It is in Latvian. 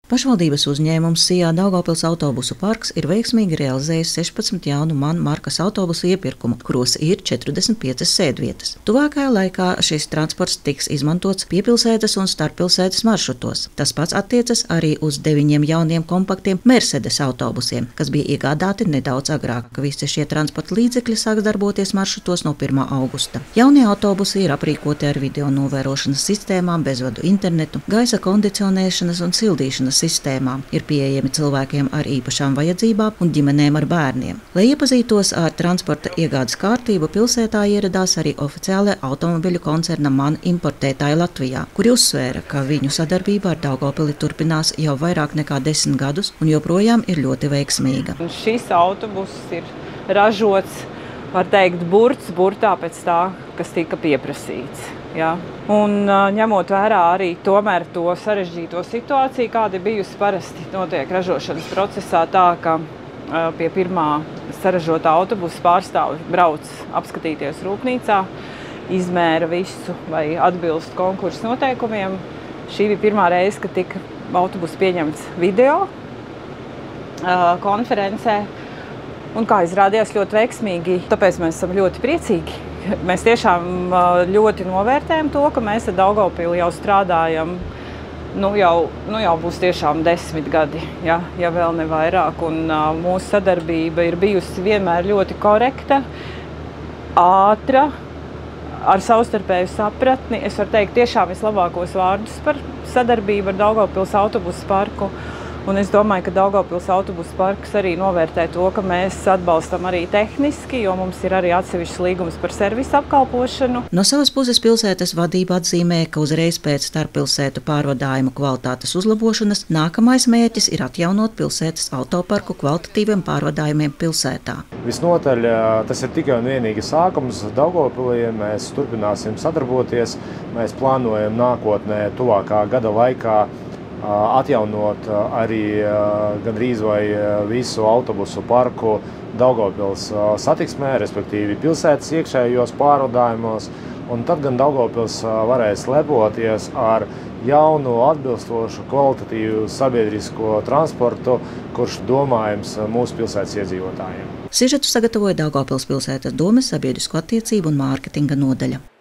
Pašvaldības uzņēmums Sijā Daugavpils autobusu parks ir veiksmīgi realizējis 16 jaunu MAN markas autobusu iepirkumu, kuros ir 45 sēdvietas. Tuvākajā laikā šis transports tiks izmantots piepilsētas un starppilsētas maršrutos. Tas pats attiecas arī uz 9 jauniem kompaktiem Mercedes autobusiem, kas bija iegādāti nedaudz agrāk. Visi šie transporta līdzekļi sāks darboties maršrutos no 1. augusta. Jaunie autobusi ir aprīkoti ar video novērošanas sistēmām, bezvadu internetu, gaisa kondicionēšanas un sildīšanas sistēmām, ir pieejami cilvēkiem ar īpašām vajadzībām un ģimenēm ar bērniem. Lai iepazītos ar transporta iegādes kārtību, pilsētā ieradās arī oficiālie automobiļu koncerna MAN importētāji Latvijā, kuri uzsvēra, ka viņu sadarbība ar Daugavpili turpinās jau vairāk nekā 10 gadus un joprojām ir ļoti veiksmīga. Šis autobus ir ražots, var teikt, burtā pēc tā, kas tika pieprasīts. Ja? Un ņemot vērā arī tomēr to sarežģīto situāciju, kāda bijusi parasti notiek ražošanas procesā, tā, ka pie pirmā saražotā autobusa pārstāvi brauc apskatīties rūpnīcā, izmēra visu, vai atbilst konkursu noteikumiem. Šī bija pirmā reize, kad tika autobus pieņemts video konferencē. Un kā izrādījās ļoti veiksmīgi, tāpēc mēs esam ļoti priecīgi. Mēs tiešām ļoti novērtējam to, ka mēs ar Daugavpili jau strādājam, jau būs tiešām 10 gadi, ja vēl ne vairāk. Un mūsu sadarbība ir bijusi vienmēr ļoti korekta, ātra, ar savstarpēju sapratni. Es varu teikt tiešām vislabākos vārdus par sadarbību ar Daugavpils autobusu parku. Un es domāju, ka Daugavpils autobusu parks arī novērtē to, ka mēs atbalstam arī tehniski, jo mums ir arī atsevišķs līgums par servisu apkalpošanu. No savas puses pilsētas vadība atzīmē, ka uzreiz pēc starppilsētu pārvadājumu kvalitātes uzlabošanas nākamais mērķis ir atjaunot pilsētas autoparku kvalitatīviem pārvadājumiem pilsētā. Visnotaļ tas ir tikai un vienīgi sākums Daugavpilī. Mēs turpināsim sadarboties. Mēs plānojam nākotnē tuvākā gada laikā atjaunot arī gandrīz vai visu autobusu parku Daugavpils satiksmē, respektīvi pilsētas iekšējos pārvadājumos. Un tad gan Daugavpils varēs lepoties ar jaunu, atbilstošu, kvalitatīvu sabiedrisko transportu, kurš domājams mūsu pilsētas iedzīvotājiem. Sižetu sagatavoja Daugavpils pilsētas domes sabiedrisko attiecību un mārketinga nodaļa.